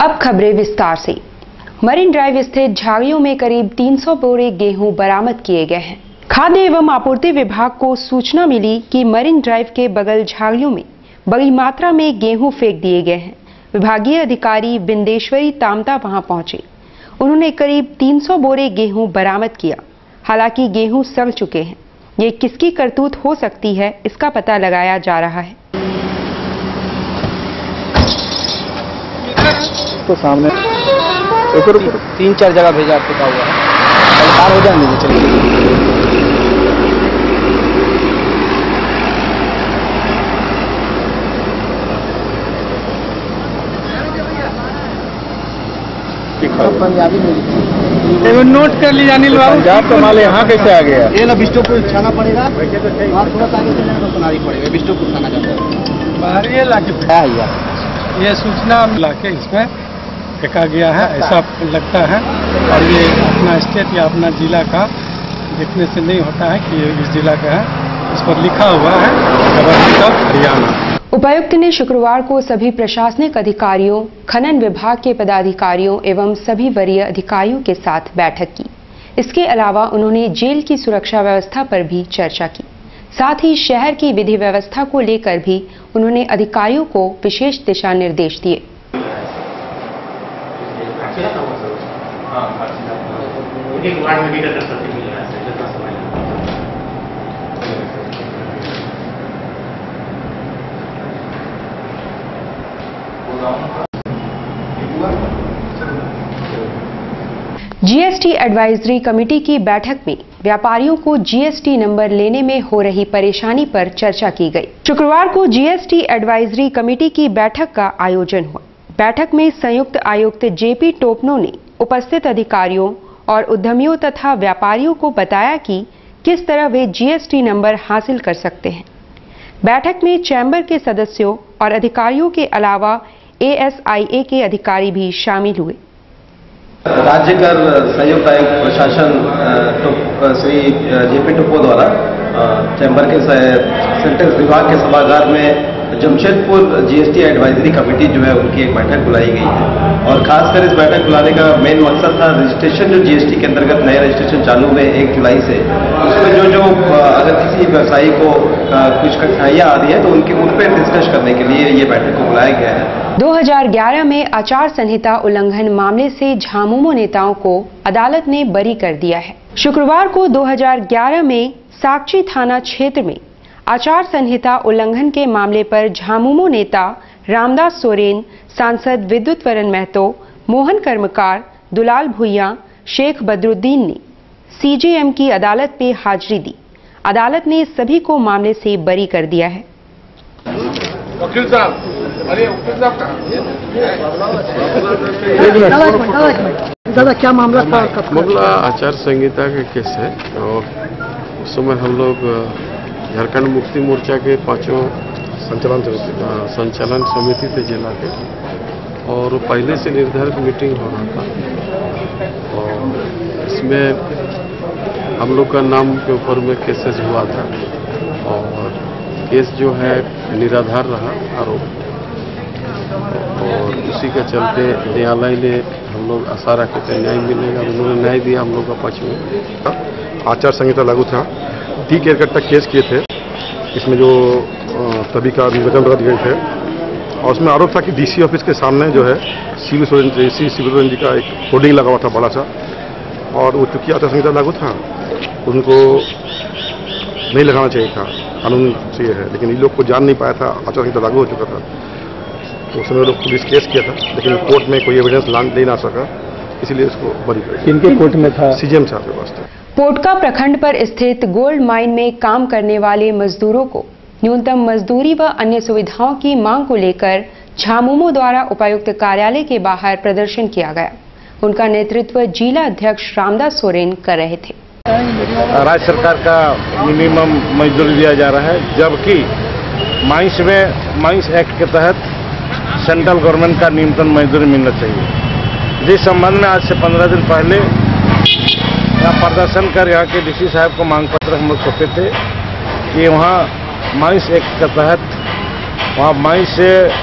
अब खबरें विस्तार से। मरीन ड्राइव स्थित झाड़ियों में करीब 300 बोरे गेहूं बरामद किए गए हैं। खाद्य एवं आपूर्ति विभाग को सूचना मिली कि मरीन ड्राइव के बगल झाड़ियों में बड़ी मात्रा में गेहूं फेंक दिए गए हैं। विभागीय अधिकारी बिंदेश्वरी तामता वहां पहुंचे। उन्होंने करीब 300 बोरे गेहूं बरामद किया। हालांकि गेहूं सड़ चुके हैं। ये किसकी करतूत हो सकती है, इसका पता लगाया जा रहा है। तो सामने 3-4 जगह भेजा फेंका हुआ है, पार हो जाएंगे। चलिए पंजाबी में नोट कर लिया अनिल बाबू। पंजाब का माल यहाँ कैसे आ गया? ये ना बिष्टुपुर छाना पड़ेगा, वहाँ थोड़ा सा आगे चलना तो सुनारी पड़ेगा। बिष्टुपुर छाना जाता है बाहर ये लाके ये सूचना लाके इसमें फेंका गया है, ऐसा लगता है। और ये अपना स्टेट या अपना जिला का देखने से नहीं होता है कि ये इस जिला का है। इस पर लिखा हुआ है गवर्नमेंट ऑफ हरियाणा। उपायुक्त ने शुक्रवार को सभी प्रशासनिक अधिकारियों, खनन विभाग के पदाधिकारियों एवं सभी वरीय अधिकारियों के साथ बैठक की। इसके अलावा उन्होंने जेल की सुरक्षा व्यवस्था पर भी चर्चा की। साथ ही शहर की विधि व्यवस्था को लेकर भी उन्होंने अधिकारियों को विशेष दिशा निर्देश दिए। जीएसटी एडवाइजरी कमेटी की बैठक में व्यापारियों को जीएसटी नंबर लेने में हो रही परेशानी पर चर्चा की गई। शुक्रवार को जीएसटी एडवाइजरी कमेटी की बैठक का आयोजन हुआ। बैठक में संयुक्त आयुक्त जेपी टोपनो ने उपस्थित अधिकारियों और उद्यमियों तथा व्यापारियों को बताया कि किस तरह वे जीएसटी नंबर हासिल कर सकते हैं। बैठक में चैम्बर के सदस्यों और अधिकारियों के अलावा एएसआईए के अधिकारी भी शामिल हुए। राज्य कर संयुक्त आयुक्त प्रशासन श्री जेपी टोपो द्वारा चैम्बर के सेंट्रल विभाग के सभागार में जमशेदपुर जीएसटी एडवाइजरी कमेटी जो है उनकी एक बैठक बुलाई गई है। और खासकर इस बैठक बुलाने का मेन मकसद था रजिस्ट्रेशन जो जीएसटी के अंतर्गत नए रजिस्ट्रेशन चालू हुए 1 जुलाई से, उसमें जो अगर किसी व्यवसायी को कुछ कठिनाइयां आ रही है तो उन पर डिस्कस करने के लिए ये बैठक को बुलाया गया है। 2011 में आचार संहिता उल्लंघन मामले से झामुमो नेताओं को अदालत ने बरी कर दिया है। शुक्रवार को 2011 में साकची थाना क्षेत्र में आचार संहिता उल्लंघन के मामले पर झामुमो नेता रामदास सोरेन, सांसद विद्युत वरण महतो, मोहन कर्मकार, दुलाल भुइया, शेख बदरुद्दीन ने सीजेएम की अदालत में हाजिरी दी। अदालत ने सभी को मामले से बरी कर दिया है। वकील साहब, अरे वकील साहब दादा क्या मामला था? मामला आचार संहिता का केस है। और उस समय हम लोग झारखंड मुक्ति मोर्चा के 5 संचालन समिति थे जिला के, और पहले से निर्धारित मीटिंग हो रहा था। और इसमें हम लोग का नाम के ऊपर में केसेस हुआ था और केस जो है निराधार रहा आरोप, और उसी के चलते न्यायालय ने हम लोग आशा रखे थे न्याय मिलेगा। उन्होंने न्याय दिया हम लोग का पक्ष में। आचार संहिता लागू था, 30 एकड़ तक केस किए थे। इसमें जो तभी का निवेदन रद्द गए थे, और उसमें आरोप था कि डीसी ऑफिस के सामने जो है सिविल सोरेन जी का एक होर्डिंग लगा हुआ था बड़ा सा, और वो चूंकि आचार संहिता लागू था उनको नहीं लगाना चाहिए था, कानून से है। लेकिन इन लोग को जान नहीं पाया था आचार संहिता लागू हो चुका था, तो उस समय लोग पुलिस केस किया था, लेकिन कोर्ट में कोई एविडेंस ले ना सका, इसीलिए उसको बरी कर दिया। किनके कोर्ट में था? सीजेएम साहब के पास था। पोटका प्रखंड पर स्थित गोल्ड माइन में काम करने वाले मजदूरों को न्यूनतम मजदूरी व अन्य सुविधाओं की मांग को लेकर झामुमो द्वारा उपायुक्त कार्यालय के बाहर प्रदर्शन किया गया। उनका नेतृत्व जिला अध्यक्ष रामदास सोरेन कर रहे थे। राज्य सरकार का मिनिमम मजदूरी दिया जा रहा है, जबकि माइंस एक्ट के तहत सेंट्रल गवर्नमेंट का न्यूनतम मजदूरी मिलना चाहिए। जिस संबंध में आज से 15 दिन पहले यहाँ प्रदर्शन कर यहाँ के डीसी साहब को मांग पत्र हम लोग सौंपे थे कि वहाँ माइंस एक्ट के तहत वहाँ माइंस से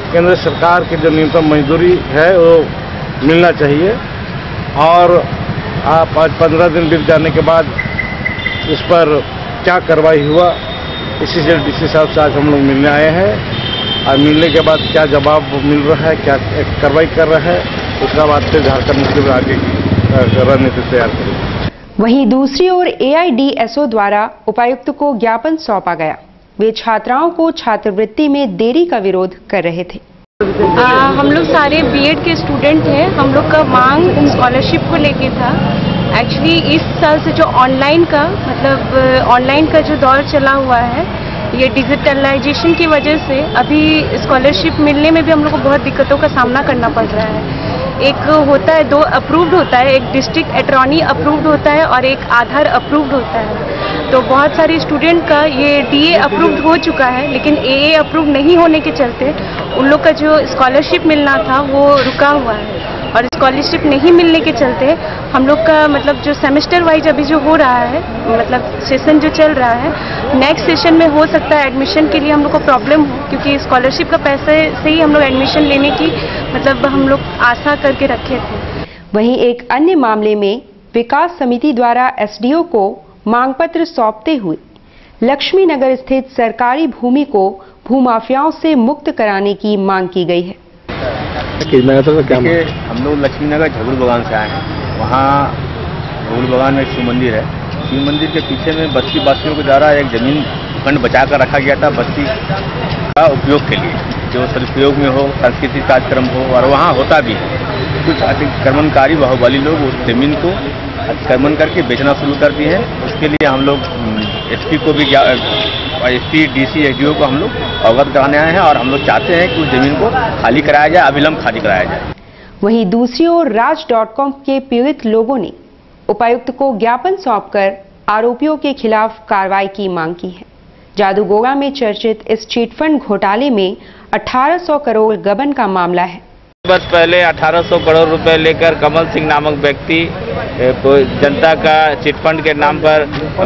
केंद्र सरकार की जो न्यूनतम मजदूरी है वो मिलना चाहिए। और आप आज 15 दिन बीत जाने के बाद इस पर क्या कार्रवाई हुआ, इसी से डीसी साहब से आज हम लोग मिलने आए हैं। और मिलने के बाद क्या जवाब मिल रहा है, क्या कार्रवाई कर रहा है, उसका बाद फिर झारखंड मुस्लिम लीग आगे की रणनीति तैयार करेगी। वहीं दूसरी ओर AIDSO द्वारा उपायुक्त को ज्ञापन सौंपा गया। वे छात्राओं को छात्रवृत्ति में देरी का विरोध कर रहे थे। हम लोग सारे बीएड के स्टूडेंट हैं। हम लोग का मांग स्कॉलरशिप को लेके था। एक्चुअली इस साल से जो ऑनलाइन का जो दौर चला हुआ है, ये डिजिटलाइजेशन की वजह से अभी स्कॉलरशिप मिलने में भी हम लोग को बहुत दिक्कतों का सामना करना पड़ रहा है। एक होता है, 2 अप्रूव्ड होता है, एक डिस्ट्रिक्ट अटॉर्नी अप्रूव्ड होता है और एक आधार अप्रूव्ड होता है। तो बहुत सारे स्टूडेंट का ये DA अप्रूव्ड हो चुका है, लेकिन AA अप्रूव्ड नहीं होने के चलते उन लोग का जो स्कॉलरशिप मिलना था वो रुका हुआ है। और स्कॉलरशिप नहीं मिलने के चलते हम लोग का जो सेमेस्टर वाइज अभी जो हो रहा है, सेशन जो चल रहा है, नेक्स्ट सेशन में हो सकता है एडमिशन के लिए हम लोग को प्रॉब्लम हो, क्योंकि स्कॉलरशिप का पैसे से ही हम लोग एडमिशन लेने की हम लोग आशा करके रखे थे। वहीं एक अन्य मामले में विकास समिति द्वारा SDO को मांग पत्र सौंपते हुए लक्ष्मी नगर स्थित सरकारी भूमि को भूमाफियाओं से मुक्त कराने की मांग की गई है। हम लोग लक्ष्मी नगर झगुल बगान से आए हैं। वहाँ झगुल बगान में शिव मंदिर है। शिव मंदिर के पीछे में बस्ती वासियों के द्वारा एक जमीन खंड बचा कर रखा गया था बस्ती का उपयोग के लिए, जो सदुपयोग में हो, सांस्कृतिक कार्यक्रम हो, और वहाँ होता भी है। कुछ अतिक्रमणकारी बाहुबली लोग उस जमीन को अतिक्रमण करके बेचना शुरू कर दिए हैं। उसके लिए हम लोग SP को भी SP DC SDO को हम लोग अवगत कराने आए हैं और हम लोग चाहते हैं कि उस जमीन को खाली कराया जाए, अविलंब खाली कराया जाए। वहीं दूसरी ओर राज.com के पीड़ित लोगों ने उपायुक्त को ज्ञापन सौंपकर आरोपियों के खिलाफ कार्रवाई की मांग की है। जादूगोगा में चर्चित इस चिटफंड घोटाले में 1800 करोड़ गबन का मामला है। वर्ष पहले 1800 करोड़ रुपए लेकर कमल सिंह नामक व्यक्ति जनता का चिटफंड के नाम पर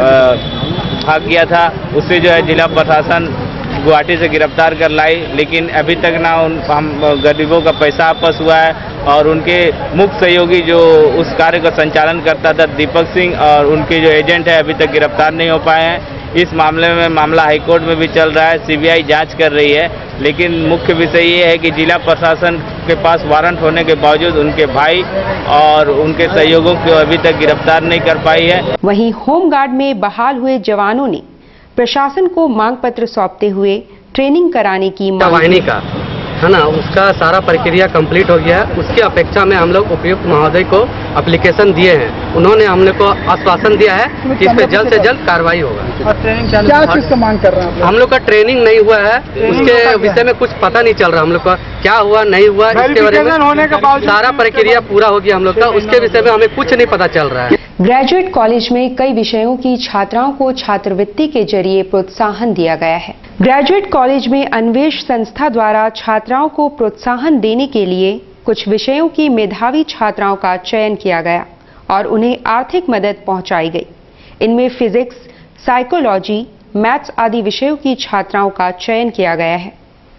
भाग गया था। उससे जिला प्रशासन गुवाहाटी से गिरफ्तार कर लाई, लेकिन अभी तक ना हम गरीबों का पैसा वापस हुआ है। और उनके मुख्य सहयोगी जो उस कार्य का संचालन करता था दीपक सिंह, और उनके जो एजेंट है अभी तक गिरफ्तार नहीं हो पाए हैं। इस मामले में मामला हाईकोर्ट में भी चल रहा है, CBI जांच कर रही है। लेकिन मुख्य विषय ये है कि जिला प्रशासन के पास वारंट होने के बावजूद उनके भाई और उनके सहयोगों को अभी तक गिरफ्तार नहीं कर पाई है। वहीं होमगार्ड में बहाल हुए जवानों ने प्रशासन को मांग पत्र सौंपते हुए ट्रेनिंग कराने की मांग का है ना, उसका सारा प्रक्रिया कंप्लीट हो गया है। उसकी अपेक्षा में हम लोग उपायुक्त महोदय को एप्लीकेशन दिए हैं। उन्होंने हमने को आश्वासन दिया है कि इस पर जल्द से जल्द कार्रवाई होगा। और ट्रेनिंग क्या चीज का मांग कर रहे हैं? हम लोग का ट्रेनिंग नहीं हुआ है, उसके विषय में कुछ पता नहीं चल रहा हम लोग का, क्या हुआ नहीं हुआ इसके बारे में सारा प्रक्रिया पूरा हो गया हम लोग का, उसके विषय में हमें कुछ नहीं पता चल रहा है। ग्रेजुएट कॉलेज में कई विषयों की छात्राओं को छात्रवृत्ति के जरिए प्रोत्साहन दिया गया है। ग्रेजुएट कॉलेज में अन्वेष संस्था द्वारा छात्राओं को प्रोत्साहन देने के लिए कुछ विषयों की मेधावी छात्राओं का चयन किया गया और उन्हें आर्थिक मदद पहुंचाई गई। इनमें फिजिक्स, साइकोलॉजी, मैथ्स आदि विषयों की छात्राओं का चयन किया गया है।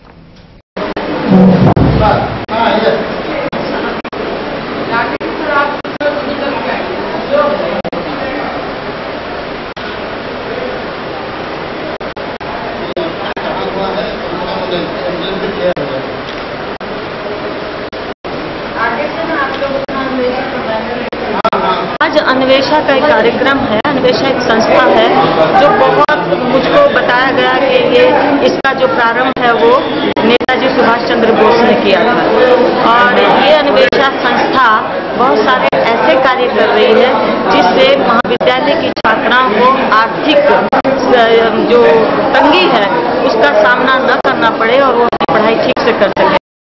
आज अन्वेषा का एक कार्यक्रम है। अन्वेषा एक संस्था है जो बहुत मुझको बताया गया कि ये इसका जो प्रारंभ है वो नेताजी सुभाष चंद्र बोस ने किया था। और ये अन्वेषा संस्था बहुत सारे ऐसे कार्य कर रही है जिससे महाविद्यालय की छात्राओं को आर्थिक जो तंगी है उसका सामना न करना पड़े और वो अपनी पढ़ाई ठीक से कर सके।